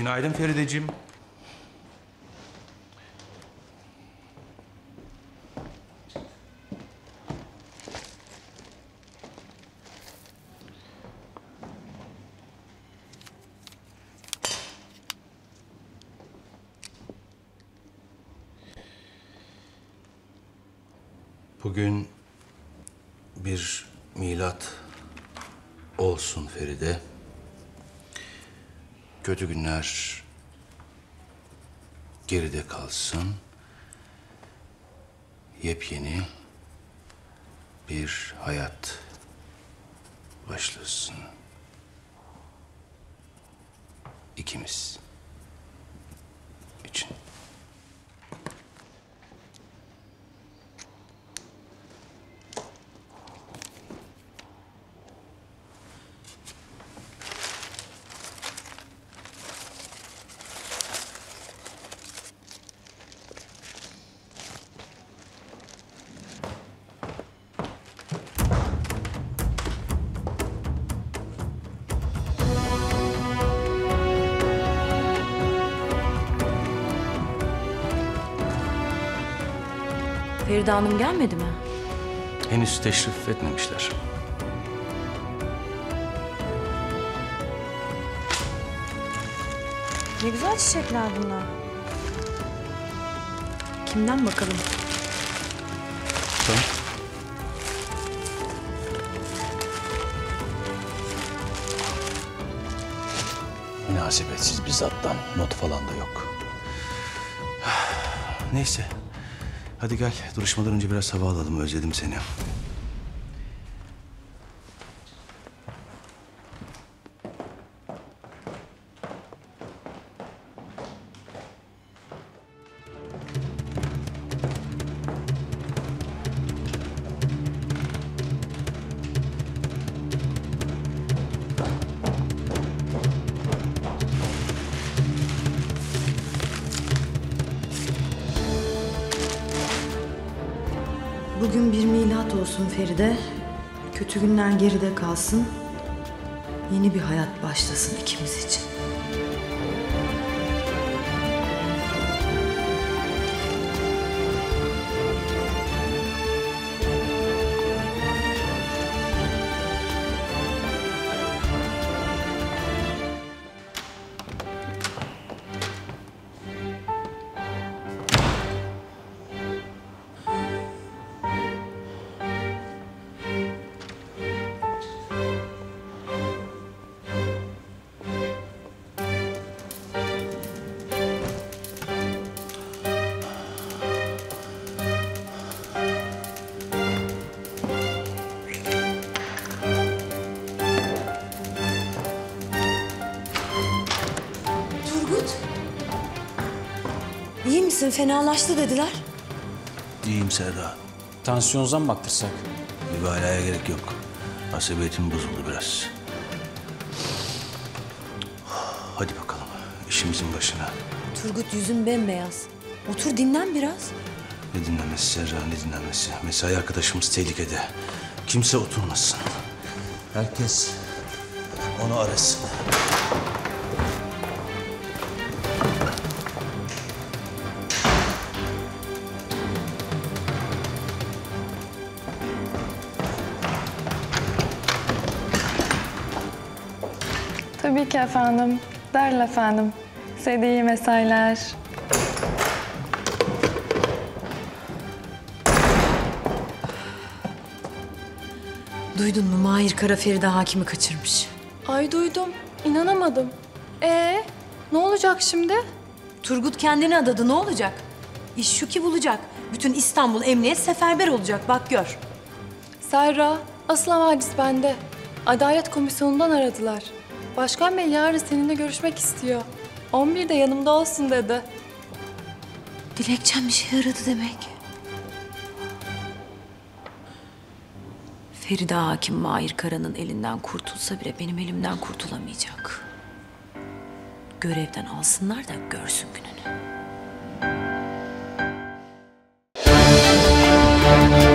Günaydın Ferideciğim. Bugün bir milat olsun Feride. Kötü günler geride kalsın. Yepyeni bir hayat başlasın. İkimiz için. Feride Hanım gelmedi mi? Henüz teşrif etmemişler. Ne güzel çiçekler bunlar. Kimden bakalım? Sen? Münasebetsiz bir zattan. Not falan da yok. Neyse. Hadi gel. Duruşmadan önce biraz hava alalım. Özledim seni. Bugün bir milat olsun Feride. Kötü günler geride kalsın. Yeni bir hayat başlasın ikimiz için. İyi misin? Fenalaştı dediler. İyiyim Serra. Tansiyonunuza mı baktırsak? Mübalağaya gerek yok. Asabiyetim bozuldu biraz. Hadi bakalım. İşimizin başına. Turgut, yüzün bembeyaz. Otur dinlen biraz. Ne dinlemesi Serra, ne dinlemesi? Mesai arkadaşımız tehlikede. Kimse oturmasın. Herkes onu arasın. Tabii ki efendim. Derhal efendim. Size de iyi mesailer. Duydun mu? Mahir Kara Feride hakimi kaçırmış. Ay duydum. İnanamadım. Ne olacak şimdi? Turgut kendini adadı. Ne olacak? İş şu ki bulacak. Bütün İstanbul Emniyet seferber olacak. Bak gör. Serra, asıl havadis bende. Adalet Komisyonu'ndan aradılar. Başkan Bey yarın seninle görüşmek istiyor. 11'de yanımda olsun dedi. Dilekçem bir şey yaradı demek. Feride hakim Mahir Kara'nın elinden kurtulsa bile benim elimden kurtulamayacak. Görevden alsınlar da görsün gününü.